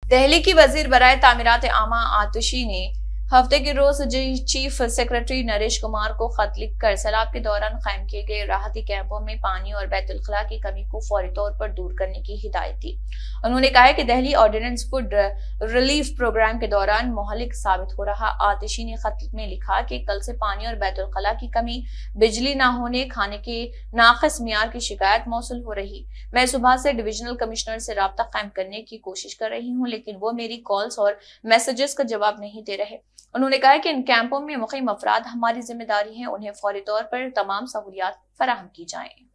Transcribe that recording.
दिल्ली की वजीर बराए तामीरात आमा आतिशी ने हफ्ते के रोज चीफ सेक्रेटरी नरेश कुमार को खत लिखकर सैलाब के दौरान कायम किए गए राहती कैंपों में पानी और बैतुल खला की कमी को फौरी तौर पर दूर करने की हिदायत दी। उन्होंने कहा कि Delhi ordinance food relief programme के दौरान मोहलिक साबित हो रहा। आतिशी ने खत में लिखा कि कल से पानी और बैतुल खला की कमी, बिजली न होने, खाने के नाकिस मियार की शिकायत मौसूल हो रही। मैं सुबह से डिविजनल कमिश्नर से राब्ता कायम करने की कोशिश कर रही हूँ, लेकिन वो मेरी कॉल्स और मैसेजेस का जवाब नहीं दे रहे। उन्होंने कहा कि इन कैंपों में मुक़ीम अफराद हमारी जिम्मेदारी है, उन्हें फौरी तौर पर तमाम सहूलियात फराहम की जाएं।